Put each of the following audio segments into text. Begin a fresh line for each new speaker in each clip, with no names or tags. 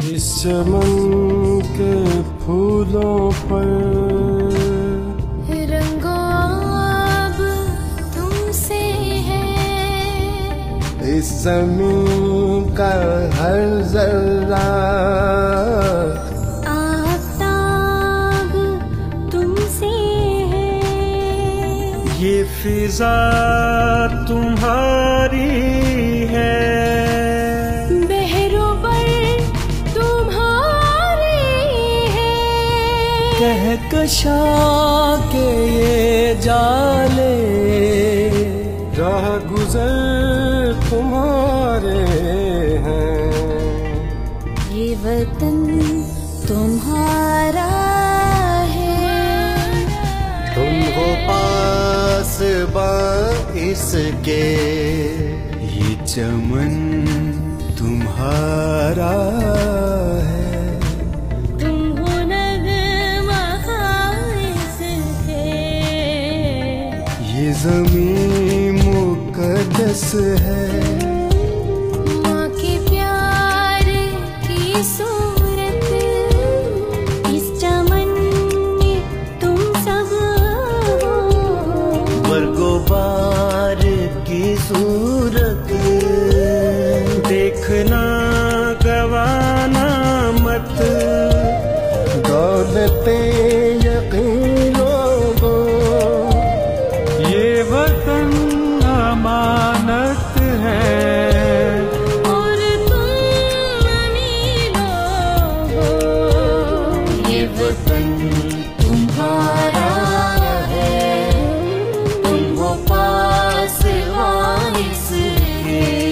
इस चमन के फूलों पर
रंगो अब तुमसे है,
इस ज़मीन का हर जर्रा
आफ़ताब तुमसे है,
ये फिजा तुम्हारी है, कहकशा के ये जाले राह गुजर तुम्हारे हैं,
ये वतन तुम्हारा है,
तुम हो पास बा इसके, ये चमन तुम्हारा है, ये ज़मीन मुक़द्दस है,
माँ के प्यार की सूरत इस चमन में तुम सब हो,
बरगोबार की सूरत देखना गवाना मत, दौलते यकीन लोगों ये वतन अमानत है,
और तुम अमीरों हो, ये वतन तुम्हारा है, तुम हो पास वारिस के,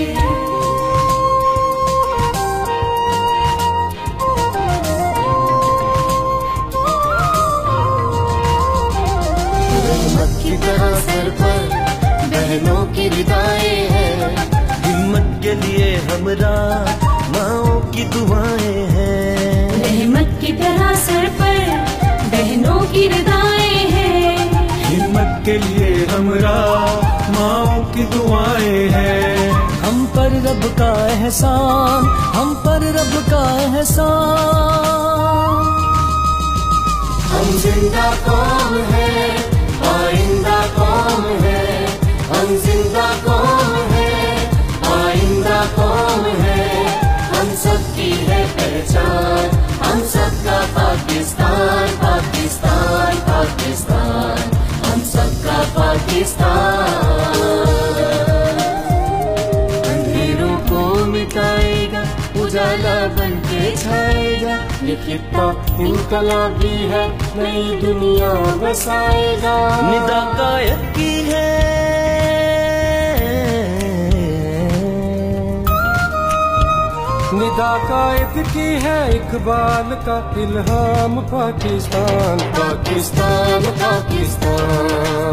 की तरह सर पर बहनों की रिदाएं हैं,
हिम्मत के लिए हमरा माओ की दुआएं हैं,
रहमत की तरह सर पर बहनों की रिदाएं हैं,
हिम्मत के लिए हमरा माओ की दुआएं हैं, हम पर रब का एहसान, हम पर रब का एहसान,
हम जिंदा कौम है, आइंदा कौम है, हम जिंदा कौम है, आइंदा कौम है, हम सबकी है पहचान, हम सबका पाकिस्तान, पाकिस्तान, पाकिस्तान, हम सबका पाकिस्तान, अंधेरों को मिटाएगा, उजाला बन के छाएगा, ये खित्ता इनकलाबी है, नई दुनिया बसाएगा,
निदा कायद की है, निदा कायद की है, इकबाल का इल्हाम पाकिस्तान, पाकिस्तान, पाकिस्तान,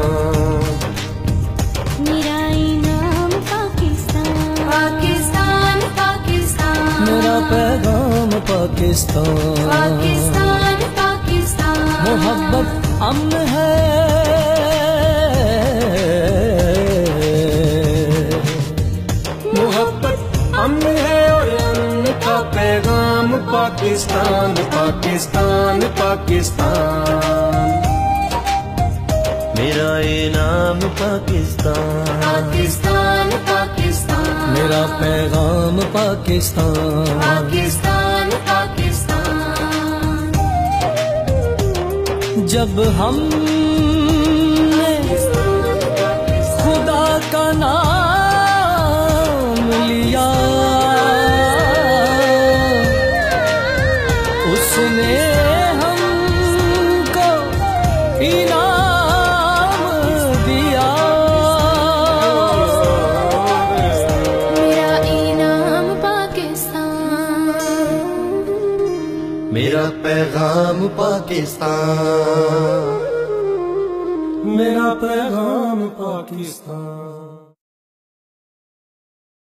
मेरा इनाम पाकिस्तान, पाकिस्तान, पाकिस्तान,
मेरा पैगाम पाकिस्तान,
पाकिस्तान, पाकिस्तान,
मोहब्बत अमन है, मोहब्बत अमन है और अमन का पैगाम पाकिस्तान, पाकिस्तान, पाकिस्तान, मेरा इनाम पाकिस्तान,
पाकिस्तान, पाकिस्तान,
मेरा पैगाम पाकिस्तान,
पाकिस्तान, पाकिस्तान,
जब हमने खुदा का नाम लिया, उसने हमको इनाम दिया,
मेरा इनाम पाकिस्तान,
मेरा पैगाम पाकिस्तान, मेरा पैगाम पाकिस्तान।